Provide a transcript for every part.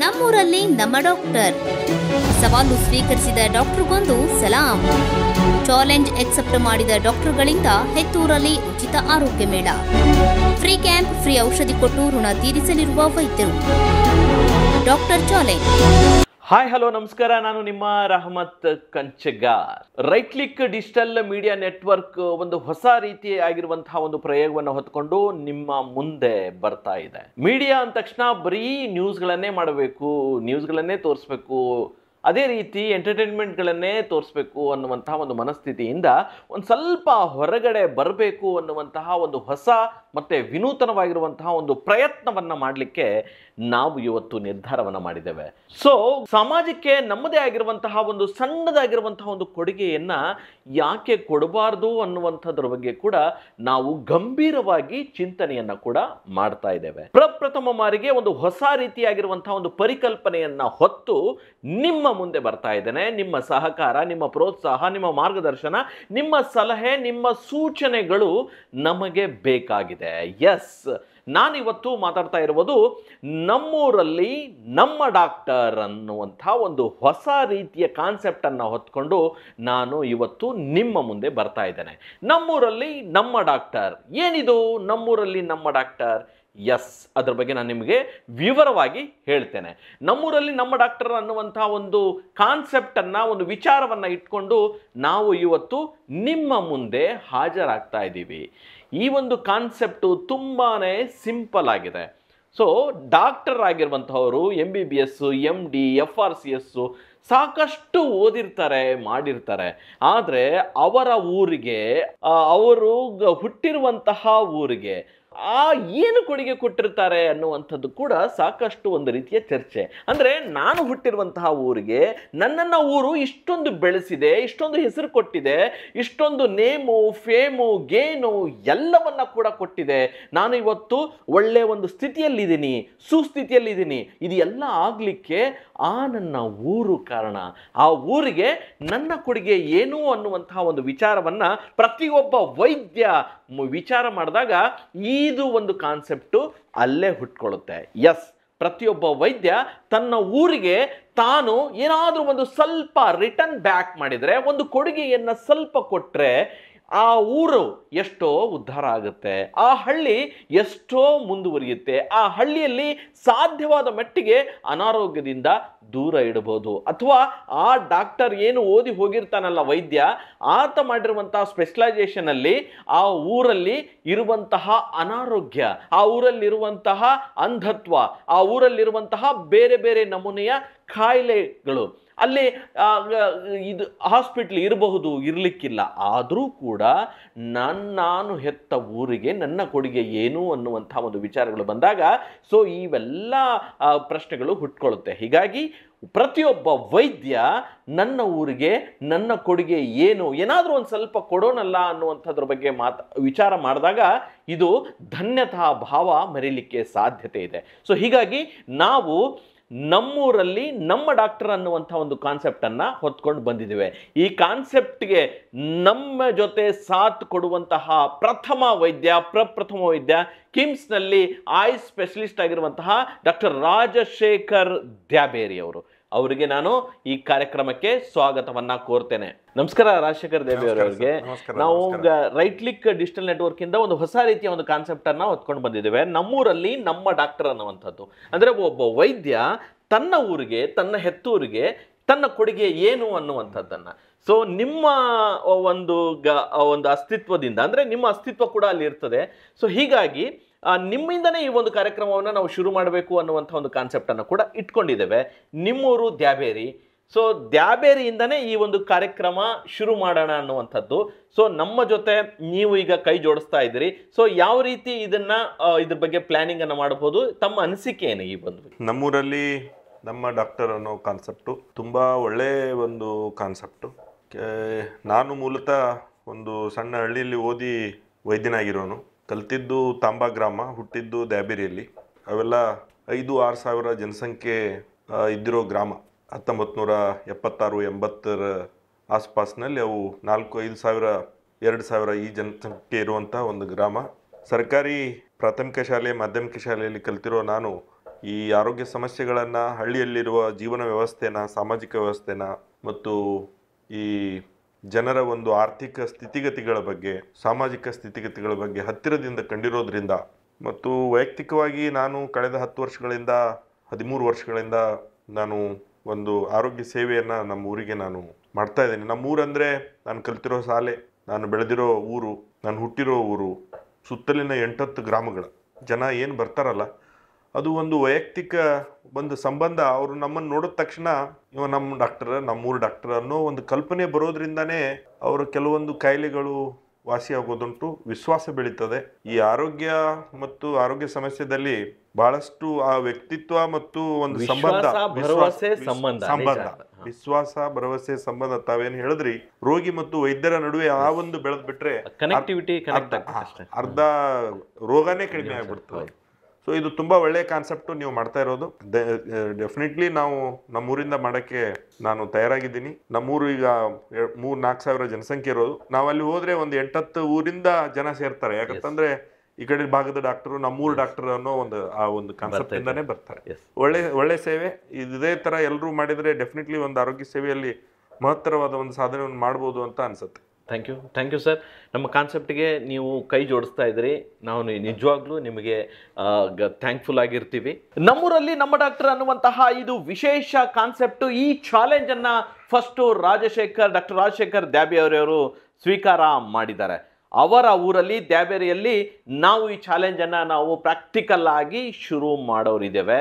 ನಮ್ಮೂರಲ್ಲಿ ನಮ್ಮ ಡಾಕ್ಟರ್. ಸವಾಲು ಸ್ವೀಕರಿಸಿದ ಡಾಕ್ಟರ್ಗೊಂದು ಸಲಾಂ. ಚಾಲೆಂಜ್ ಎಕ್ಸೆಪ್ಟ್ ಮಾಡಿದ ಡಾಕ್ಟರ್ಗಳಿಂದ ಹೆತ್ತೂರಲ್ಲಿ ಉಚಿತ ಆರೋಗ್ಯ ಮೇಳ. ಫ್ರೀ ಕ್ಯಾಂಪ್, ಫ್ರೀ ಔಷಧಿ ಕೊಟ್ಟು ಋಣ ತೀರಿಸಲಿರುವ ವೈದ್ಯರು. Doctor challenge. ಹಾಯ್ ಹಲೋ ನಮಸ್ಕಾರ, ನಾನು ನಿಮ್ಮ Rahamat Kanchagar. Right click digital media network ಒಂದು ಹೊಸ ರೀತಿ ಆಗಿರುವಂತಹ ಒಂದು ಪ್ರಯೋಗವನ್ನು ಹೊತ್ಕೊಂಡು ನಿಮ್ಮ ಮುಂದೆ ಬರ್ತಾ ಇದೆ. ಮೀಡಿಯಾ ಅಂದ ತಕ್ಷಣ ಬರೀ ನ್ಯೂಸ್ಗಳನ್ನೇ ಮಾಡಬೇಕು, ನ್ಯೂಸ್ಗಳನ್ನೇ ತೋರಿಸ್ಬೇಕು, ಅದೇ ರೀತಿ ಎಂಟರ್ಟೈನ್ಮೆಂಟ್ಗಳನ್ನೇ ತೋರಿಸ್ಬೇಕು ಅನ್ನುವಂತಹ ಒಂದು ಮನಸ್ಥಿತಿಯಿಂದ ಒಂದು ಸ್ವಲ್ಪ ಹೊರಗಡೆ ಬರಬೇಕು ಅನ್ನುವಂತಹ ಒಂದು ಹೊಸ ಮತ್ತು ವಿನೂತನವಾಗಿರುವಂತಹ ಒಂದು ಪ್ರಯತ್ನವನ್ನು ಮಾಡಲಿಕ್ಕೆ ನಾವು ಇವತ್ತು ನಿರ್ಧಾರವನ್ನು ಮಾಡಿದ್ದೇವೆ. ಸೊ ಸಮಾಜಕ್ಕೆ ನಮ್ಮದೇ ಆಗಿರುವಂತಹ ಒಂದು ಸಣ್ಣದಾಗಿರುವಂತಹ ಒಂದು ಕೊಡುಗೆಯನ್ನು ಯಾಕೆ ಕೊಡಬಾರ್ದು ಅನ್ನುವಂಥದ್ರ ಬಗ್ಗೆ ಕೂಡ ನಾವು ಗಂಭೀರವಾಗಿ ಚಿಂತನೆಯನ್ನು ಕೂಡ ಮಾಡ್ತಾ ಇದ್ದೇವೆ. ಪ್ರಪ್ರಥಮ ಬಾರಿಗೆ ಒಂದು ಹೊಸ ರೀತಿಯಾಗಿರುವಂತಹ ಒಂದು ಪರಿಕಲ್ಪನೆಯನ್ನು ಹೊತ್ತು ನಿಮ್ಮ ಮುಂದೆ ಬರ್ತಾ ಇದ್ದೇನೆ. ನಿಮ್ಮ ಸಹಕಾರ, ನಿಮ್ಮ ಪ್ರೋತ್ಸಾಹ, ನಿಮ್ಮ ಮಾರ್ಗದರ್ಶನ, ನಿಮ್ಮ ಸಲಹೆ, ನಿಮ್ಮ ಸೂಚನೆಗಳು ನಮಗೆ ಬೇಕಾಗಿದೆ. ಎಸ್, ನಾನಿವತ್ತು ಮಾತಾಡ್ತಾ ಇರುವುದು ನಮ್ಮೂರಲ್ಲಿ ನಮ್ಮ ಡಾಕ್ಟರ್ ಅನ್ನುವಂಥ ಒಂದು ಹೊಸ ರೀತಿಯ ಕಾನ್ಸೆಪ್ಟನ್ನು ಹೊತ್ಕೊಂಡು ನಾನು ಇವತ್ತು ನಿಮ್ಮ ಮುಂದೆ ಬರ್ತಾ ಇದ್ದೇನೆ. ನಮ್ಮೂರಲ್ಲಿ ನಮ್ಮ ಡಾಕ್ಟರ್ ಏನಿದು? ನಮ್ಮೂರಲ್ಲಿ ನಮ್ಮ ಡಾಕ್ಟರ್, ಎಸ್, ಅದ್ರ ಬಗ್ಗೆ ನಾನು ನಿಮಗೆ ವಿವರವಾಗಿ ಹೇಳ್ತೇನೆ. ನಮ್ಮೂರಲ್ಲಿ ನಮ್ಮ ಡಾಕ್ಟರ್ ಅನ್ನುವಂಥ ಒಂದು ಕಾನ್ಸೆಪ್ಟನ್ನು, ಒಂದು ವಿಚಾರವನ್ನು ಇಟ್ಕೊಂಡು ನಾವು ಇವತ್ತು ನಿಮ್ಮ ಮುಂದೆ ಹಾಜರಾಗ್ತಾ ಇದ್ದೀವಿ. ಈ ಒಂದು ಕಾನ್ಸೆಪ್ಟು ತುಂಬಾ ಸಿಂಪಲ್ ಆಗಿದೆ. ಸೊ ಡಾಕ್ಟರ್ ಆಗಿರುವಂಥವರು MBBS, MD, FRCS ಸಾಕಷ್ಟು ಓದಿರ್ತಾರೆ, ಮಾಡಿರ್ತಾರೆ. ಆದರೆ ಅವರ ಊರಿಗೆ, ಅವರು ಹುಟ್ಟಿರುವಂತಹ ಊರಿಗೆ ಏನು ಕೊಡುಗೆ ಕೊಟ್ಟಿರ್ತಾರೆ ಅನ್ನುವಂಥದ್ದು ಕೂಡ ಸಾಕಷ್ಟು ಒಂದು ರೀತಿಯ ಚರ್ಚೆ. ಅಂದರೆ ನಾನು ಹುಟ್ಟಿರುವಂತಹ ಊರಿಗೆ ನನ್ನನ್ನು ಊರು ಇಷ್ಟೊಂದು ಬೆಳೆಸಿದೆ, ಇಷ್ಟೊಂದು ಹೆಸರು ಕೊಟ್ಟಿದೆ, ಇಷ್ಟೊಂದು ನೇಮು, ಫೇಮು, ಗೇನು ಎಲ್ಲವನ್ನ ಕೂಡ ಕೊಟ್ಟಿದೆ. ನಾನು ಇವತ್ತು ಒಳ್ಳೆಯ ಒಂದು ಸ್ಥಿತಿಯಲ್ಲಿದ್ದೀನಿ, ಸುಸ್ಥಿತಿಯಲ್ಲಿದ್ದೀನಿ. ಇದು ಎಲ್ಲ ಆಗಲಿಕ್ಕೆ ಆ ನನ್ನ ಊರು ಕಾರಣ. ಆ ಊರಿಗೆ ನನ್ನ ಕೊಡುಗೆ ಏನು ಅನ್ನುವಂತಹ ಒಂದು ವಿಚಾರವನ್ನು ಪ್ರತಿಯೊಬ್ಬ ವೈದ್ಯ ವಿಚಾರ ಮಾಡಿದಾಗ ಇದು ಒಂದು ಕಾನ್ಸೆಪ್ಟು ಅಲ್ಲೇ ಹುಟ್ಕೊಳ್ಳುತ್ತೆ. ಎಸ್, ಪ್ರತಿಯೊಬ್ಬ ವೈದ್ಯ ತನ್ನ ಊರಿಗೆ ತಾನು ಏನಾದರೂ ಒಂದು ಸ್ವಲ್ಪ ರಿಟರ್ನ್ ಬ್ಯಾಕ್ ಮಾಡಿದರೆ, ಒಂದು ಕೊಡುಗೆಯನ್ನು ಸ್ವಲ್ಪ ಕೊಟ್ಟರೆ ಆ ಊರು ಎಷ್ಟೋ ಉದ್ಧಾರ ಆಗುತ್ತೆ, ಆ ಹಳ್ಳಿ ಎಷ್ಟೋ ಮುಂದುವರಿಯುತ್ತೆ, ಆ ಹಳ್ಳಿಯಲ್ಲಿ ಸಾಧ್ಯವಾದ ಮಟ್ಟಿಗೆ ಅನಾರೋಗ್ಯದಿಂದ ದೂರ ಇಡಬಹುದು. ಅಥವಾ ಆ ಡಾಕ್ಟರ್ ಏನು ಓದಿ ಹೋಗಿರ್ತಾನಲ್ಲ ವೈದ್ಯ, ಆತ ಮಾಡಿರುವಂತಹ ಸ್ಪೆಷಲೈಸೇಷನಲ್ಲಿ ಆ ಊರಲ್ಲಿ ಇರುವಂತಹ ಅನಾರೋಗ್ಯ, ಆ ಊರಲ್ಲಿರುವಂತಹ ಅಂಧತ್ವ, ಆ ಊರಲ್ಲಿರುವಂತಹ ಬೇರೆ ಬೇರೆ ನಮೂನೆಯ ಕಾಯಿಲೆಗಳು ಅಲ್ಲಿ ಇದು ಹಾಸ್ಪಿಟ್ಲ್ ಇರಬಹುದು, ಇರಲಿಕ್ಕಿಲ್ಲ. ಆದರೂ ಕೂಡ ನಾನು ಹೆತ್ತ ಊರಿಗೆ ನನ್ನ ಕೊಡುಗೆ ಏನು ಅನ್ನುವಂಥ ಒಂದು ವಿಚಾರಗಳು ಬಂದಾಗ ಸೊ ಇವೆಲ್ಲ ಪ್ರಶ್ನೆಗಳು ಹುಟ್ಕೊಳ್ಳುತ್ತೆ. ಹೀಗಾಗಿ ಪ್ರತಿಯೊಬ್ಬ ವೈದ್ಯ ನನ್ನ ಊರಿಗೆ ನನ್ನ ಕೊಡುಗೆ ಏನು, ಏನಾದರೂ ಒಂದು ಸ್ವಲ್ಪ ಕೊಡೋಣಲ್ಲ ಅನ್ನುವಂಥದ್ರ ಬಗ್ಗೆ ವಿಚಾರ ಮಾಡಿದಾಗ ಇದು ಧನ್ಯತಾ ಭಾವ ಮರೀಲಿಕ್ಕೆ ಸಾಧ್ಯತೆ ಇದೆ. ಸೊ ಹೀಗಾಗಿ ನಾವು ನಮ್ಮೂರಲ್ಲಿ ನಮ್ಮ ಡಾಕ್ಟರ್ ಅನ್ನುವಂಥ ಒಂದು ಕಾನ್ಸೆಪ್ಟನ್ನು ಹೊತ್ಕೊಂಡು ಬಂದಿದ್ದೇವೆ. ಈ ಕಾನ್ಸೆಪ್ಟ್ಗೆ ನಮ್ಮ ಜೊತೆ ಸಾಥ್ ಕೊಡುವಂತಹ ಪ್ರಥಮ ವೈದ್ಯ ಕಿಮ್ಸ್ನಲ್ಲಿ ಐ ಸ್ಪೆಷಲಿಸ್ಟ್ ಆಗಿರುವಂತಹ ಡಾಕ್ಟರ್ ರಾಜಶೇಖರ್ ದ್ಯಾಬೇರಿ ಅವರಿಗೆ ನಾನು ಈ ಕಾರ್ಯಕ್ರಮಕ್ಕೆ ಸ್ವಾಗತವನ್ನ ಕೋರ್ತೇನೆ. ನಮಸ್ಕಾರ ರಾಜಶೇಖರ್ ದ್ಯಾಬೇರಿ ಅವರಿಗೆ. ನಾವು ರೈಟ್ ಕ್ಲಿಕ್ ಡಿಜಿಟಲ್ ನೆಟ್ವರ್ಕ್ ಇಂದ ಒಂದು ಹೊಸ ರೀತಿಯ ಒಂದು ಕಾನ್ಸೆಪ್ಟ್ ಅನ್ನ ಹೊತ್ಕೊಂಡು ಬಂದಿದ್ದೇವೆ. ನಮ್ಮೂರಲ್ಲಿ ನಮ್ಮ ಡಾಕ್ಟರ್ ಅನ್ನುವಂಥದ್ದು ಅಂದ್ರೆ ಒಬ್ಬ ವೈದ್ಯ ತನ್ನ ಊರಿಗೆ, ತನ್ನ ಹೆತ್ತೂರಿಗೆ ತನ್ನ ಕೊಡುಗೆ ಏನು ಅನ್ನುವಂಥದ್ದನ್ನ. ಸೊ ನಿಮ್ಮ ಒಂದು ಅಸ್ತಿತ್ವದಿಂದ, ಅಂದ್ರೆ ನಿಮ್ಮ ಅಸ್ತಿತ್ವ ಕೂಡ ಅಲ್ಲಿ ಇರ್ತದೆ. ಸೊ ಹೀಗಾಗಿ ನಿಮ್ಮಿಂದನೇ ಈ ಒಂದು ಕಾರ್ಯಕ್ರಮವನ್ನು ನಾವು ಶುರು ಮಾಡಬೇಕು ಅನ್ನುವಂಥ ಒಂದು ಕಾನ್ಸೆಪ್ಟನ್ನು ಕೂಡ ಇಟ್ಕೊಂಡಿದ್ದೇವೆ. ನಿಮ್ಮೂರು ದ್ಯಾಬೇರಿ. ಸೊ ದ್ಯಾಬೇರಿಯಿಂದನೇ ಈ ಒಂದು ಕಾರ್ಯಕ್ರಮ ಶುರು ಮಾಡೋಣ ಅನ್ನುವಂಥದ್ದು. ಸೊ ನಮ್ಮ ಜೊತೆ ನೀವು ಈಗ ಕೈ ಜೋಡಿಸ್ತಾ ಇದ್ದೀರಿ. ಸೊ ಯಾವ ರೀತಿ ಇದ್ರ ಬಗ್ಗೆ ಪ್ಲಾನಿಂಗ್ ಅನ್ನು ಮಾಡಬಹುದು? ತಮ್ಮ ಅನಿಸಿಕೆ ಏನು? ಈ ಒಂದು ನಮ್ಮೂರಲ್ಲಿ ನಮ್ಮ ಡಾಕ್ಟರ್ ಅನ್ನೋ ಕಾನ್ಸೆಪ್ಟು ತುಂಬ ಒಳ್ಳೆ ಒಂದು ಕಾನ್ಸೆಪ್ಟು. ನಾನು ಮೂಲತಃ ಒಂದು ಸಣ್ಣ ಹಳ್ಳಿಯಲ್ಲಿ ಓದಿ ವೈದ್ಯನಾಗಿರೋನು. ಕಲ್ತಿದ್ದು ತಾಂಬಾ ಗ್ರಾಮ, ಹುಟ್ಟಿದ್ದು ದ್ಯಾಬೇರಿಯಲ್ಲಿ. ಅವೆಲ್ಲ 5-6 ಸಾವಿರ ಜನಸಂಖ್ಯೆ ಇದ್ದಿರೋ ಗ್ರಾಮ. 1976-80 ಆಸ್ಪಾಸ್ನಲ್ಲಿ ಅವು 4-5 ಸಾವಿರ 2,000 ಈ ಜನಸಂಖ್ಯೆ ಇರುವಂಥ ಒಂದು ಗ್ರಾಮ. ಸರ್ಕಾರಿ ಪ್ರಾಥಮಿಕ ಶಾಲೆ, ಮಾಧ್ಯಮಿಕ ಶಾಲೆಯಲ್ಲಿ ಕಲ್ತಿರೋ ನಾನು ಈ ಆರೋಗ್ಯ ಸಮಸ್ಯೆಗಳನ್ನು, ಹಳ್ಳಿಯಲ್ಲಿರುವ ಜೀವನ ವ್ಯವಸ್ಥೆನ, ಸಾಮಾಜಿಕ ವ್ಯವಸ್ಥೆನ ಮತ್ತು ಈ ಜನರ ಒಂದು ಆರ್ಥಿಕ ಸ್ಥಿತಿಗತಿಗಳ ಬಗ್ಗೆ, ಸಾಮಾಜಿಕ ಸ್ಥಿತಿಗತಿಗಳ ಬಗ್ಗೆ ಹತ್ತಿರದಿಂದ ಕಂಡಿರೋದ್ರಿಂದ ಮತ್ತು ವೈಯಕ್ತಿಕವಾಗಿ ನಾನು ಕಳೆದ 10 ವರ್ಷಗಳಿಂದ 13 ವರ್ಷಗಳಿಂದ ನಾನು ಒಂದು ಆರೋಗ್ಯ ಸೇವೆಯನ್ನು ನಮ್ಮ ಊರಿಗೆ ನಾನು ಮಾಡ್ತಾ ಇದ್ದೀನಿ. ನಮ್ಮ ಊರಂದರೆ ನಾನು ಕಲಿತಿರೋ ಶಾಲೆ, ನಾನು ಬೆಳೆದಿರೋ ಊರು, ನಾನು ಹುಟ್ಟಿರೋ ಊರು, ಸುತ್ತಲಿನ 8-10 ಗ್ರಾಮಗಳ ಜನ ಏನು ಬರ್ತಾರಲ್ಲ, ಅದು ಒಂದು ವೈಯಕ್ತಿಕ ಒಂದು ಸಂಬಂಧ. ಅವರು ನಮ್ಮನ್ನು ನೋಡಿದ ತಕ್ಷಣ ಇವ ನಮ್ಮ ಡಾಕ್ಟರ್, ನಮ್ಮೂರು ಡಾಕ್ಟರ್ ಅನ್ನೋ ಒಂದು ಕಲ್ಪನೆ ಬರೋದ್ರಿಂದನೇ ಅವರು ಕೆಲವೊಂದು ಕಾಯಿಲೆಗಳು ವಾಸಿಯಾಗೋದುಂಟು, ವಿಶ್ವಾಸ ಬೆಳೀತದೆ. ಈ ಆರೋಗ್ಯ ಮತ್ತು ಆರೋಗ್ಯ ಸಮಸ್ಯೆದಲ್ಲಿ ಬಹಳಷ್ಟು ಆ ವ್ಯಕ್ತಿತ್ವ ಮತ್ತು ಒಂದು ಸಂಬಂಧ, ವಿಶ್ವಾಸ, ಭರವಸೆ, ಸಂಬಂಧ. ತಾವೇನು ಹೇಳಿದ್ರಿ, ರೋಗಿ ಮತ್ತು ವೈದ್ಯರ ನಡುವೆ ಆ ಒಂದು ಬೆಳೆದ್ ಬಿಟ್ರೆ ಅರ್ಧ ರೋಗನೇ ಕಡಿಮೆ ಆಗ್ಬಿಡ್ತದೆ. ಸೊ ಇದು ತುಂಬಾ ಒಳ್ಳೆಯ ಕಾನ್ಸೆಪ್ಟು ನೀವು ಮಾಡ್ತಾ ಇರೋದು. ಡೆಫಿನೆಟ್ಲಿ ನಾವು ನಮ್ಮೂರಿಂದ ಮಾಡೋಕ್ಕೆ ನಾನು ತಯಾರಾಗಿದ್ದೀನಿ. ನಮ್ಮೂರು ಈಗ 3-4 ಸಾವಿರ ಜನಸಂಖ್ಯೆ ಇರೋದು. ನಾವು ಅಲ್ಲಿ ಹೋದ್ರೆ ಒಂದು 8-10 ಊರಿಂದ ಜನ ಸೇರ್ತಾರೆ. ಯಾಕಂತಂದ್ರೆ ಈ ಕಡೆ ಭಾಗದ ಡಾಕ್ಟರು, ನಮ್ಮೂರು ಡಾಕ್ಟರ್ ಅನ್ನೋ ಒಂದು ಕಾನ್ಸೆಪ್ಟ್ ಇಂದಾನೇ ಬರ್ತಾರೆ. ಒಳ್ಳೆ ಸೇವೆ. ಇದೇ ತರ ಎಲ್ಲರೂ ಮಾಡಿದ್ರೆ ಡೆಫಿನೆಟ್ಲಿ ಒಂದು ಆರೋಗ್ಯ ಸೇವೆಯಲ್ಲಿ ಮಹತ್ತರವಾದ ಒಂದು ಸಾಧನೆಯನ್ನು ಮಾಡ್ಬೋದು ಅಂತ ಅನ್ಸುತ್ತೆ. Thank you sir. ನಮ್ಮ ಕಾನ್ಸೆಪ್ಟ್ಗೆ ನೀವು ಕೈ ಜೋಡಿಸ್ತಾ ಇದ್ರಿ, ನಾವು ನಿಜವಾಗ್ಲೂ ನಿಮಗೆ ಥ್ಯಾಂಕ್ಫುಲ್ ಆಗಿರ್ತೀವಿ. ನಮ್ಮೂರಲ್ಲಿ ನಮ್ಮ ಡಾಕ್ಟರ್ ಅನ್ನುವಂತಹ ಇದು ವಿಶೇಷ ಕಾನ್ಸೆಪ್ಟ್. ಈ ಚಾಲೆಂಜನ್ನು ಫಸ್ಟು ಡಾಕ್ಟರ್ ರಾಜಶೇಖರ್ ದ್ಯಾಬೇರಿಯವರು ಸ್ವೀಕಾರ ಮಾಡಿದ್ದಾರೆ. ಅವರ ಊರಲ್ಲಿ ದ್ಯಾಬೇರಿಯಲ್ಲಿ ನಾವು ಈ ಚಾಲೆಂಜನ್ನು ನಾವು ಪ್ರಾಕ್ಟಿಕಲ್ ಆಗಿ ಶುರು ಮಾಡೋರಿದ್ದೇವೆ.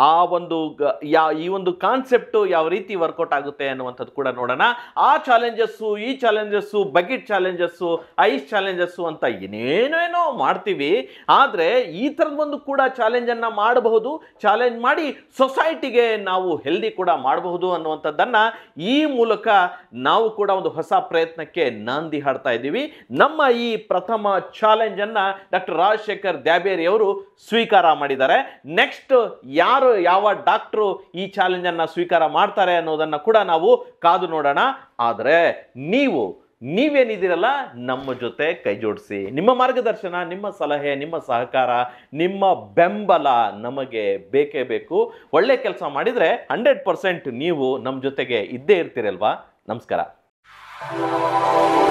ಈ ಒಂದು ಕಾನ್ಸೆಪ್ಟು ಯಾವ ರೀತಿ ವರ್ಕೌಟ್ ಆಗುತ್ತೆ ಅನ್ನುವಂಥದ್ದು ಕೂಡ ನೋಡೋಣ. ಆ ಚಾಲೆಂಜಸ್ಸು, ಈ challenges, bucket challenges, ice challenges ಅಂತ ಏನೇನೇನೋ ಮಾಡ್ತೀವಿ. ಆದರೆ ಈ ಥರದೊಂದು ಕೂಡ ಚಾಲೆಂಜನ್ನು ಮಾಡಬಹುದು. ಚಾಲೆಂಜ್ ಮಾಡಿ ಸೊಸೈಟಿಗೆ ನಾವು ಹೆಲ್ದಿ ಕೂಡ ಮಾಡಬಹುದು ಅನ್ನುವಂಥದ್ದನ್ನು ಈ ಮೂಲಕ ನಾವು ಕೂಡ ಒಂದು ಹೊಸ ಪ್ರಯತ್ನಕ್ಕೆ ನಾಂದಿ ಹಾಡ್ತಾ ಇದ್ದೀವಿ. ನಮ್ಮ ಈ ಪ್ರಥಮ ಚಾಲೆಂಜನ್ನು ಡಾಕ್ಟರ್ ರಾಜಶೇಖರ್ ದ್ಯಾಬೇರಿಯವರು ಸ್ವೀಕಾರ ಮಾಡಿದ್ದಾರೆ. ನೆಕ್ಸ್ಟ್ ಯಾವ ಡಾಕ್ಟ್ರು ಈ ಚಾಲೆಂಜನ್ನು ಸ್ವೀಕಾರ ಮಾಡ್ತಾರೆ ಅನ್ನೋದನ್ನು ಕೂಡ ನಾವು ಕಾದು ನೋಡೋಣ. ಆದರೆ ನೀವೇನಿದ್ದೀರಲ್ಲ, ನಮ್ಮ ಜೊತೆ ಕೈ ಜೋಡಿಸಿ. ನಿಮ್ಮ ಮಾರ್ಗದರ್ಶನ, ನಿಮ್ಮ ಸಲಹೆ, ನಿಮ್ಮ ಸಹಕಾರ, ನಿಮ್ಮ ಬೆಂಬಲ ನಮಗೆ ಬೇಕೇ ಬೇಕು. ಒಳ್ಳೆ ಕೆಲಸ ಮಾಡಿದರೆ 100% ನೀವು ನಮ್ಮ ಜೊತೆಗೆ ಇದ್ದೇ ಇರ್ತೀರಲ್ವಾ. ನಮಸ್ಕಾರ.